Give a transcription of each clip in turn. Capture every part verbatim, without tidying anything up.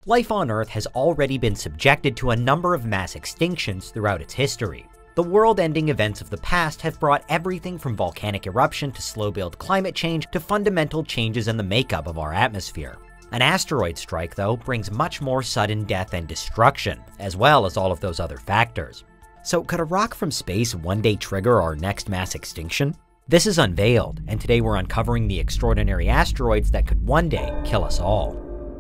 Life on Earth has already been subjected to a number of mass extinctions throughout its history. The world-ending events of the past have brought everything from volcanic eruption to slow-build climate change to fundamental changes in the makeup of our atmosphere. An asteroid strike, though, brings much more sudden death and destruction, as well as all of those other factors. So could a rock from space one day trigger our next mass extinction? This is Unveiled, and today we're uncovering the extraordinary asteroids that could one day kill us all.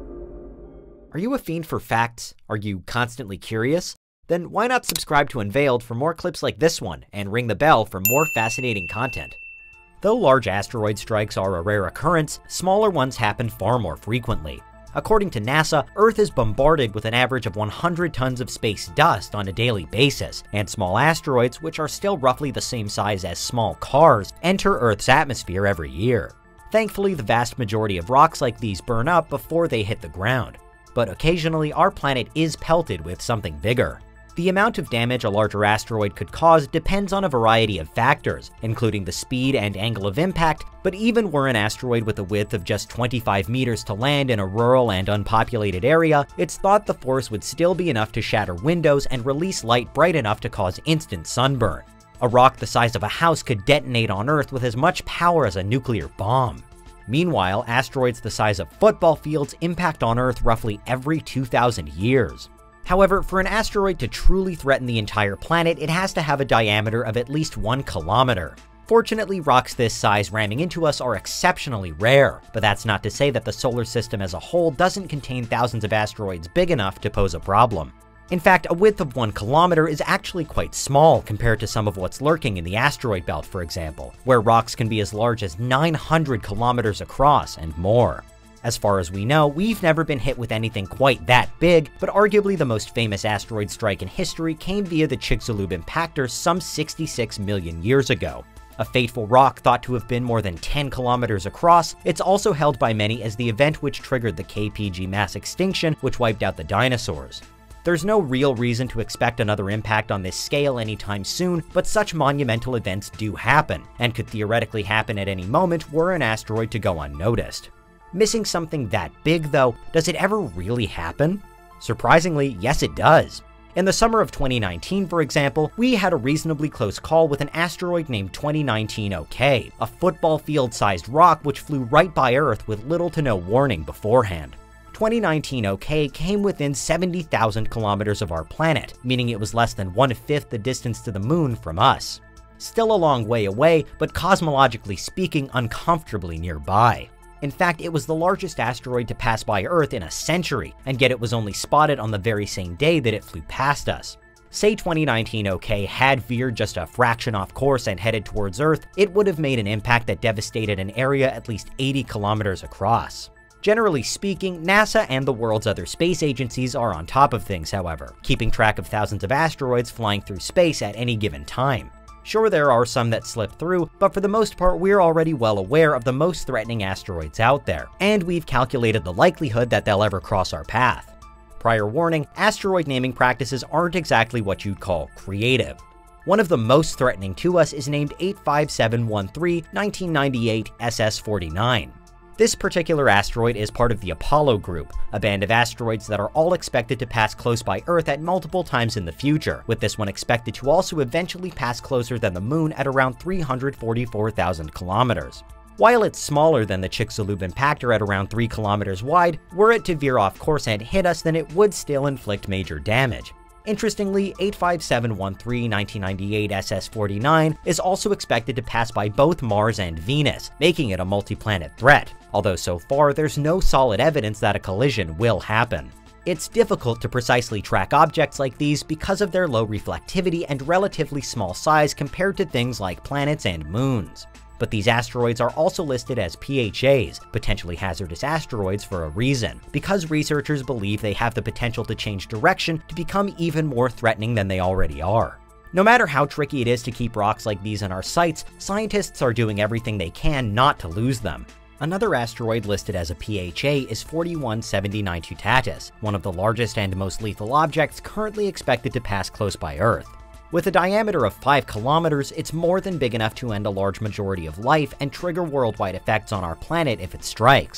Are you a fiend for facts? Are you constantly curious? Then why not subscribe to Unveiled for more clips like this one, and ring the bell for more fascinating content. Though large asteroid strikes are a rare occurrence, smaller ones happen far more frequently. According to NASA, Earth is bombarded with an average of one hundred tons of space dust on a daily basis, and small asteroids, which are still roughly the same size as small cars, enter Earth's atmosphere every year. Thankfully, the vast majority of rocks like these burn up before they hit the ground. But occasionally, our planet is pelted with something bigger. The amount of damage a larger asteroid could cause depends on a variety of factors, including the speed and angle of impact, but even were an asteroid with a width of just twenty-five meters to land in a rural and unpopulated area, it's thought the force would still be enough to shatter windows and release light bright enough to cause instant sunburn. A rock the size of a house could detonate on Earth with as much power as a nuclear bomb. Meanwhile, asteroids the size of football fields impact on Earth roughly every two thousand years. However, for an asteroid to truly threaten the entire planet, it has to have a diameter of at least one kilometer. Fortunately, rocks this size ramming into us are exceptionally rare, but that's not to say that the solar system as a whole doesn't contain thousands of asteroids big enough to pose a problem. In fact, a width of one kilometer is actually quite small compared to some of what's lurking in the asteroid belt, for example, where rocks can be as large as nine hundred kilometers across and more. As far as we know, we've never been hit with anything quite that big, but arguably the most famous asteroid strike in history came via the Chicxulub impactor some sixty-six million years ago. A fateful rock thought to have been more than ten kilometers across, it's also held by many as the event which triggered the K P G mass extinction, which wiped out the dinosaurs. There's no real reason to expect another impact on this scale anytime soon, but such monumental events do happen, and could theoretically happen at any moment were an asteroid to go unnoticed. Missing something that big, though, does it ever really happen? Surprisingly, yes it does. In the summer of twenty nineteen, for example, we had a reasonably close call with an asteroid named twenty nineteen O K, a football field-sized rock which flew right by Earth with little to no warning beforehand. twenty nineteen O K came within seventy thousand kilometers of our planet, meaning it was less than one-fifth the distance to the moon from us. Still a long way away, but cosmologically speaking, uncomfortably nearby. In fact, it was the largest asteroid to pass by Earth in a century, and yet it was only spotted on the very same day that it flew past us. Say twenty nineteen O K had veered just a fraction off course and headed towards Earth, it would have made an impact that devastated an area at least eighty kilometers across. Generally speaking, NASA and the world's other space agencies are on top of things, however, keeping track of thousands of asteroids flying through space at any given time. Sure, there are some that slip through, but for the most part, we're already well aware of the most threatening asteroids out there, and we've calculated the likelihood that they'll ever cross our path. Prior warning, asteroid naming practices aren't exactly what you'd call creative. One of the most threatening to us is named eight five seven one three nineteen ninety-eight S S forty-nine. This particular asteroid is part of the Apollo group, a band of asteroids that are all expected to pass close by Earth at multiple times in the future, with this one expected to also eventually pass closer than the moon at around three hundred forty-four thousand kilometers. While it's smaller than the Chicxulub impactor at around three kilometers wide, were it to veer off course and hit us, then it would still inflict major damage. Interestingly, eight five seven one three nineteen ninety-eight S S forty-nine is also expected to pass by both Mars and Venus, making it a multi-planet threat, although so far there's no solid evidence that a collision will happen. It's difficult to precisely track objects like these because of their low reflectivity and relatively small size compared to things like planets and moons. But these asteroids are also listed as P H As, potentially hazardous asteroids, for a reason, because researchers believe they have the potential to change direction to become even more threatening than they already are. No matter how tricky it is to keep rocks like these in our sights, scientists are doing everything they can not to lose them. Another asteroid listed as a P H A is forty-one seventy-nine Tutatis, one of the largest and most lethal objects currently expected to pass close by Earth. With a diameter of five kilometers, it's more than big enough to end a large majority of life and trigger worldwide effects on our planet if it strikes.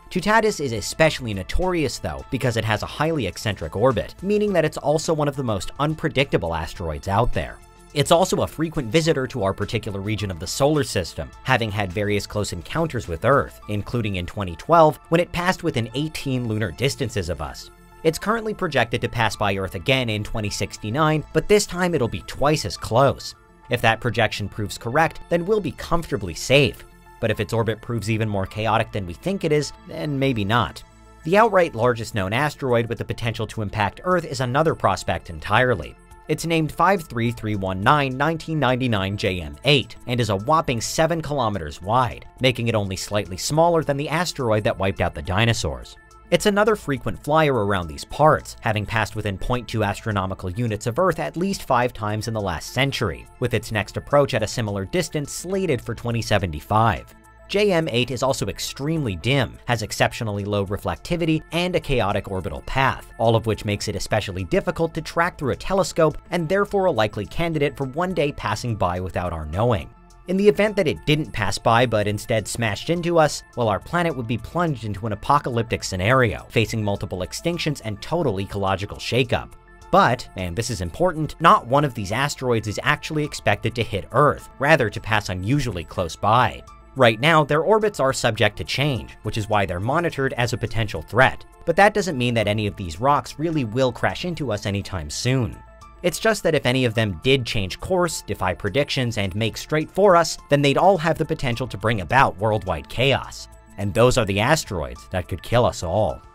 Tutatis is especially notorious though because it has a highly eccentric orbit, meaning that it's also one of the most unpredictable asteroids out there. It's also a frequent visitor to our particular region of the solar system, having had various close encounters with Earth, including in twenty twelve when it passed within eighteen lunar distances of us. It's currently projected to pass by Earth again in twenty sixty-nine, but this time it'll be twice as close. If that projection proves correct, then we'll be comfortably safe. But if its orbit proves even more chaotic than we think it is, then maybe not. The outright largest known asteroid with the potential to impact Earth is another prospect entirely. It's named five three three one nine nineteen ninety-nine J M eight and is a whopping seven kilometers wide, making it only slightly smaller than the asteroid that wiped out the dinosaurs. It's another frequent flyer around these parts, having passed within zero point two astronomical units of Earth at least five times in the last century, with its next approach at a similar distance slated for twenty seventy-five. J M eight is also extremely dim, has exceptionally low reflectivity, and a chaotic orbital path, all of which makes it especially difficult to track through a telescope and therefore a likely candidate for one day passing by without our knowing. In the event that it didn't pass by but instead smashed into us, well, our planet would be plunged into an apocalyptic scenario, facing multiple extinctions and total ecological shakeup. But, and this is important, not one of these asteroids is actually expected to hit Earth, rather to pass unusually close by. Right now, their orbits are subject to change, which is why they're monitored as a potential threat. But that doesn't mean that any of these rocks really will crash into us anytime soon. It's just that if any of them did change course, defy predictions, and make straight for us, then they'd all have the potential to bring about worldwide chaos. And those are the asteroids that could kill us all.